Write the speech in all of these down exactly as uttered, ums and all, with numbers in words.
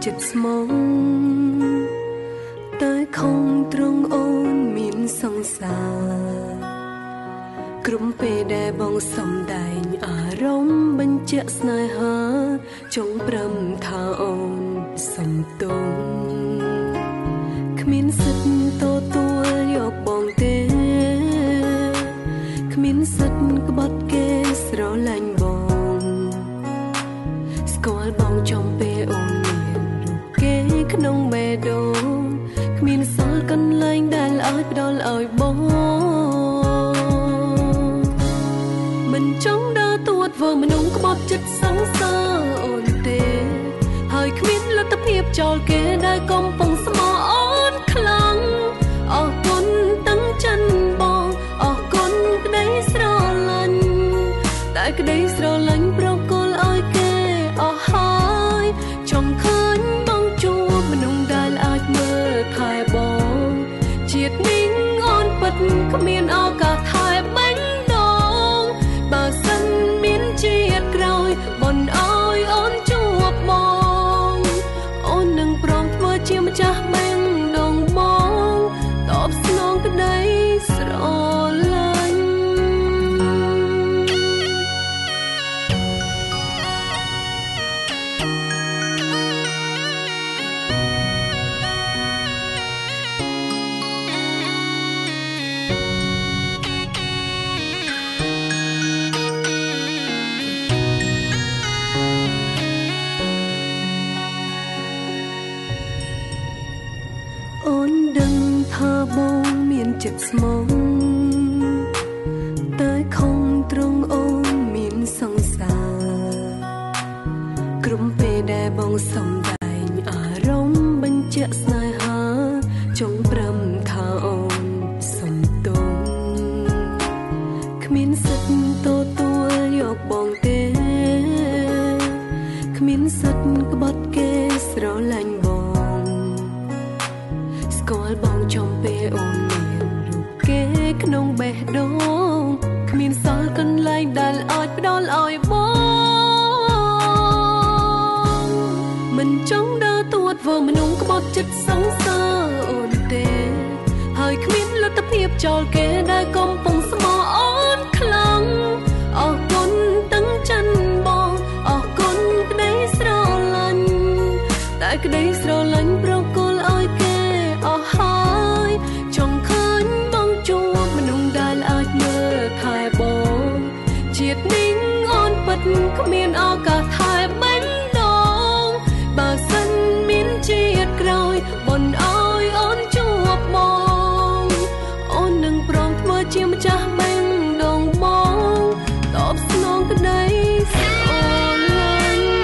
ចិត្តស្មងតែខំត្រង់អូនមានសង្សារក្រុមពេលដែលបងសំដែងអារម្មណ៍បញ្ជាក់ស្នេហាចង់ប្រំថាអូនសំទងគ្មានសិទ្ធតទួលយកបងទេគ្មានសិទ្ធក្បត់គេស្រឡាញ់បងស្គាល់បងចំពេលអូនមានរូបគេក្នុងបេះដូងគ្មានសល់កន្លែងដែលឲ្យផ្ដល់ឲ្យបងមិនចង់ដើរទួតធ្វើមនុស្សក្បត់ចិត្តសង្សារអូនទេហើយគ្មានលទ្ធភាពចោលគេដែលកំពុងស្មោអូនខ្លាំងអរគុណតាំងចិនបងអរគុណក្តីស្រឡាញ់តែក្តីស្រឡាញ់ប្រគល់ឲ្យគេអស់ហើយចង់ឃើញបងជួបមនុស្សដែលអាចមើលថែបងជាតិនេះអូនពិតគ្មានឱកាសថែបេញដូងបើសិនមានជាតិក្រោយបនឲ្យអូនជួបបងអូននឹងព្រមធ្វើជាម្ចាស់បេញដូងបងតបស្នងក្តីស្រឡាញ់អូនដឹងថាបងមានចិត្តស្មងតែខំត្រង់អូនមានសង្សារក្រុមពេលដែលបងសំដែងអារម្មណ៍បញ្ជាក់ស្នេហាចង់ប្រំថាអូនសំទងគ្មានសិទ្ធតទួលយកបងទេគ្មានសិទ្ធក្បត់គេស្រឡាញ់បងស្គាល់បងចំពេលអូនមានរូបគេក្នុងបេះដូងគ្មានសល់កន្លែងដែលអាចផ្ដល់ឲ្យបងមិនចង់ដើរទួតធ្វើមនុស្សក្បត់ចិត្តសង្សារអូនទេហើយគ្មានលទ្ធភាពចោលគេដែលកំពុងស្មោអូនខ្លាំងអរគុណតាំងចិនបងអរគុណក្តីស្រឡាញ់តែក្តីស្រឡាញ់ប្រគល់ឲ្យគេអស់ហើយចង់ឃើញបងជួបមនុស្សដែលអាចមើលថែបងជាតិនេះអូនពិតគ្មានឱកាសថែបេញដូងបើសិនមានជាតិក្រោយបនឲ្យអូនជួបបងអូននឹងព្រមធ្វើជាម្ចាស់បេញដូងបងតបស្នងក្តីស្រឡាញ់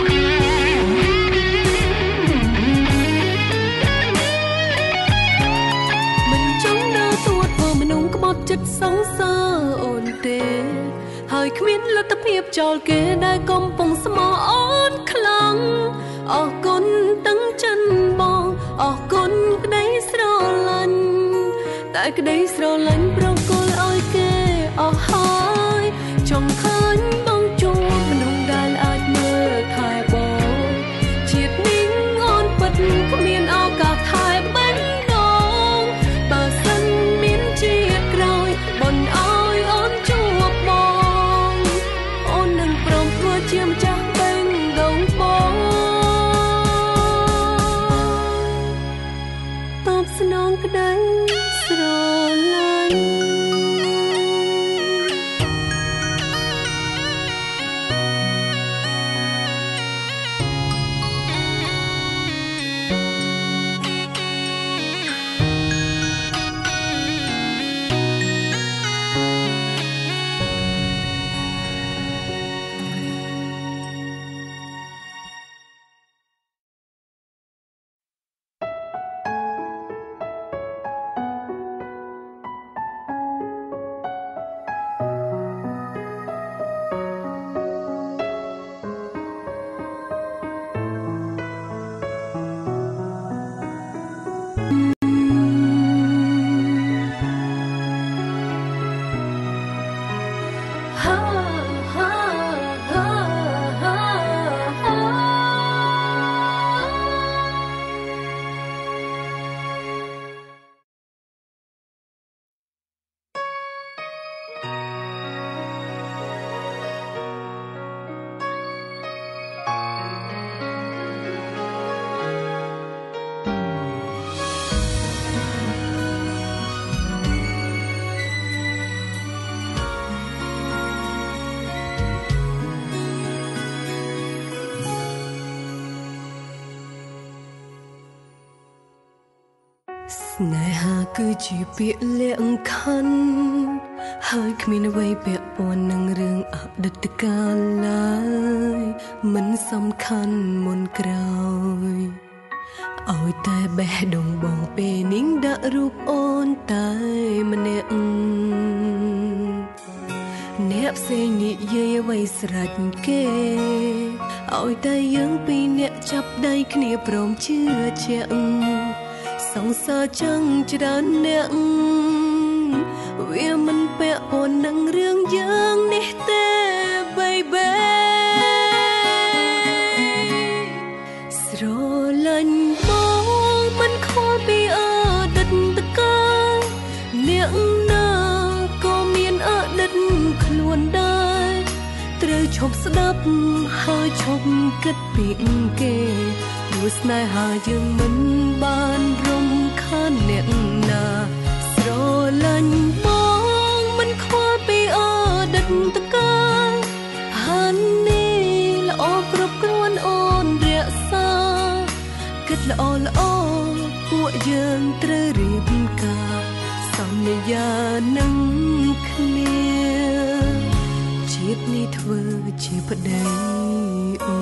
មិនចង់ដើរទួតធ្វើមនុស្សក្បត់ចិត្តសង្សារអូនទេហើយគ្មានលទ្ធភាពចោលគេដែលកំពុងស្មោអូនខ្លាំងអរគុណតាំងចិនបងអរគុណក្តីស្រឡាញ់តែក្តីស្រឡាញ់ប្រគល់ឲ្យគេអស់ហើយចង់ឃើញបងជួបមនុស្សដែលអាចមើលថែបងជាតិនេះអូនពិតគ្មានឱកាសថែបេញដូងបើសិនមានជាតិក្រោយបនឲ្យអូនជួបបងអូននឹងព្រមធ្វើជាម្ចាស់បេញដូងបងតបស្នងក្តីស្រឡាញ់ Ngày hà cứ chỉ biết lẹng khăn hơi khmienអ្វីពាក់ព័ន្ធនឹងរឿងអតីតកាលឡើយមិនសំខាន់មុនក្រោយឲ្យតែបេះដូងបងពេលនេះដាក់រូបអូនតែម្នាក់អ្នកផ្សេងនិយាយអ្វីស្រេចគេឲ្យតែយើងពីរនាក់ចាប់ដៃគ្នាព្រមជឿជាក់សង្សារចឹងច្រើនអ្នកវាមិនពាក់ព័ន្ធនឹងរឿងយើងនេះទេ baby ស្រលាញ់បងមិនខកពីអតីតកាលអ្នកណាក៏មានអតីតខ្លួនដែរត្រូវឈប់ស្ដាប់ហើយឈប់គិតពីគេព្រោះស្នេហាយើងមិនបានរំខានអ្នកណាស្រលាញ់បងមិនខ្វល់ពីអតីតកាលហាននេះល្អគ្រប់គ្រាន់អូនរក្សាគិតល្អល្អពួកយើងត្រូវរៀបការសន្យានឹងគ្នាជាតិនេះធ្វើជាប្តីអូ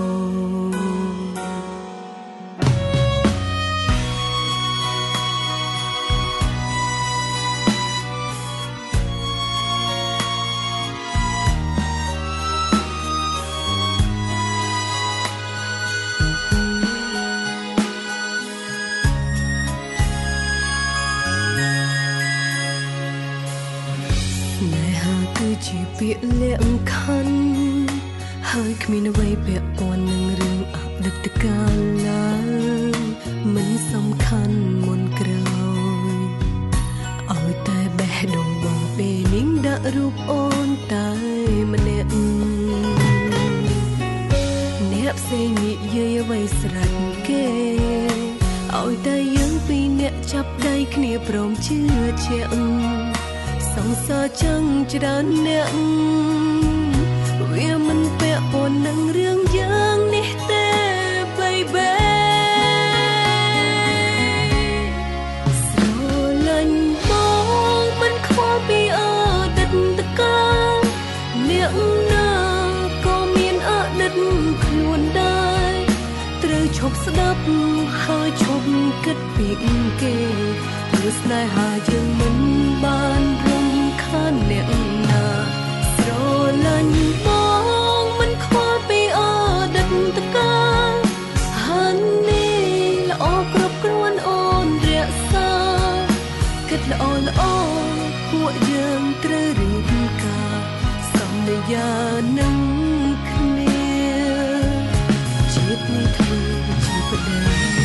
ជាពាក្យលាក់ខណ្ឌហើយគ្មានអ្វីពាក់ព័ន្ធនឹងរឿងអតីតកាលឡើយមិនសំខាន់មុនក្រោយឲ្យតែបេះដូងបងពេលនេះដាក់រូបអូនតែម្នាក់អ្នកផ្សេងនិយាយអ្វីស្រេចគេឲ្យតែយើងពីរនាក់ចាប់ដៃគ្នាព្រមជឿជាក់សង្សារចឹងច្រើនអ្នកវាមិនពាក់ព័ន្ធនឹងរឿងយើងនេះទេ baby ស្រលាញ់បងមិនខ្វល់ពីអតីតកាលអ្នកណាក៏មានអតីតខ្លួនដែរត្រូវឈប់ស្ដាប់ហើយឈប់គិតពីគេព្រោះស្នេហាយើងមិនបានរំខានអ្នកណាស្រលាញ់បងមិនខ្វល់ពីអតីតកាលហាននេះល្អគ្រប់គ្រាន់អូនរក្សាគិតល្អល្អពួកយើងត្រូវរៀបការសន្យានឹងគ្នាជាតិនេះធ្វើជាប្តី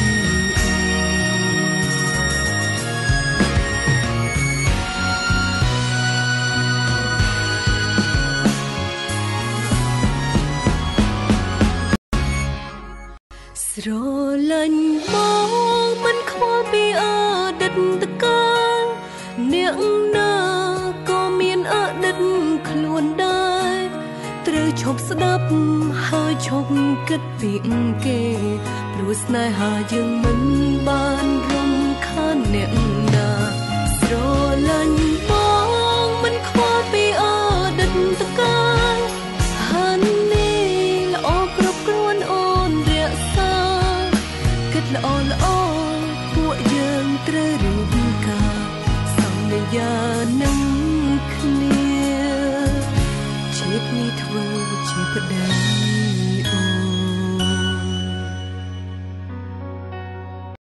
ស្រលាញ់បងមិនខ្វល់ពីអតីតកាលអ្នកណាក៏មានអតីតខ្លួនដែរត្រូវឈប់ស្ដាប់ហើយឈប់គិតពីគេព្រោះស្នេហាយើងមិនបានរំខានអ្នកណាស្រលាញ់បងមិនខ្វល់ពីអតីតកាលហាននេះល្អគ្រប់គ្រាន់អូនរក្សាគិតល្អល្អពួកយើងត្រូវរៀបការសន្យានឹងគ្នាជាតិនេះធ្វើជាប្តី